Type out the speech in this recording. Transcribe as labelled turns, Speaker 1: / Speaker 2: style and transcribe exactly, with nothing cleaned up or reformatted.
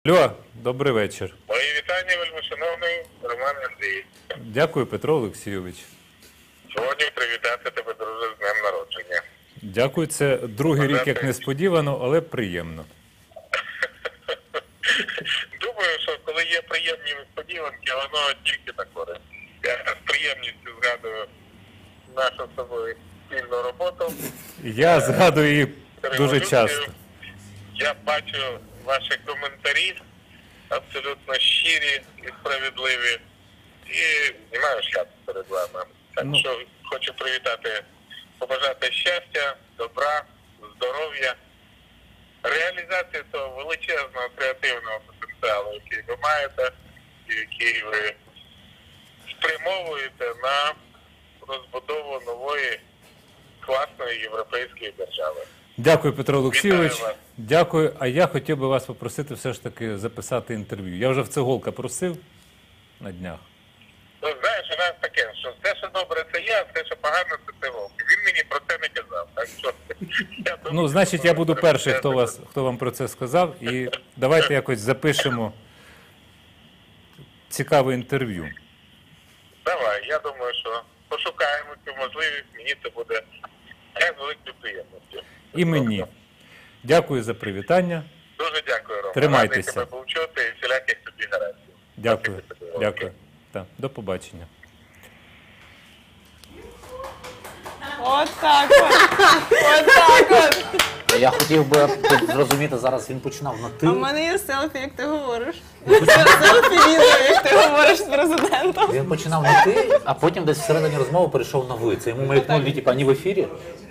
Speaker 1: Алло, добрий вечір.
Speaker 2: Мої вітання, вельмишановний Роман Андрій.
Speaker 1: Дякую, Петро Олексійович.
Speaker 2: Сьогодні привітати тебе, друже, з днем народження.
Speaker 1: Дякую, це другий рік, як несподівано, але приємно.
Speaker 2: Думаю, що коли є приємні несподіванки, воно тільки на користь. Я з приємністю згадую нашу з тобою спільну роботу.
Speaker 1: Я згадую її дуже часто.
Speaker 2: Я бачу ваші коментарі, абсолютно щирі і справедливі. І знімаю шляпу перед вами. Так
Speaker 1: Ну.
Speaker 2: що хочу привітати, побажати щастя, добра, здоров'я, реалізації того величезного креативного потенціалу, який ви маєте, і який ви спрямовуєте на розбудову нової класної європейської держави.
Speaker 1: Дякую, Петро Олексійович.
Speaker 2: Вітаю вас.
Speaker 1: Дякую. А я хотів би вас попросити все ж таки записати інтерв'ю. Я вже в Цеголка просив на днях.
Speaker 2: Ну, знаєш, у нас таке, що все, що добре, це я, все, що погано, це ти Вовк. Він мені про це не казав. Так що, я думаю,
Speaker 1: Ну, значить, я буду
Speaker 2: що
Speaker 1: перший,
Speaker 2: це
Speaker 1: хто, вас, хто вам про це сказав. І давайте якось запишемо цікаве інтерв'ю.
Speaker 2: Давай, я думаю, що пошукаємо цю можливість, мені це буде з великою приємністю.
Speaker 1: І мені. Дякую за привітання.
Speaker 2: Дуже дякую, Рома.
Speaker 1: Тримайтеся.
Speaker 2: Радий тебе був чути і всіляких тобі гарантій.
Speaker 1: Дякую.
Speaker 2: Спасибі тобі,
Speaker 1: Дякую. Так, до побачення.
Speaker 3: От так от. От так от.
Speaker 4: Я хотів би зрозуміти, зараз він починав на ти.
Speaker 3: А в мене є селфі, як ти говориш. Селфі відео, як ти говориш з президентом.
Speaker 4: Він починав на ти, а потім десь всередині розмови перейшов на ви. Це йому маякнули, типу, ані в ефірі.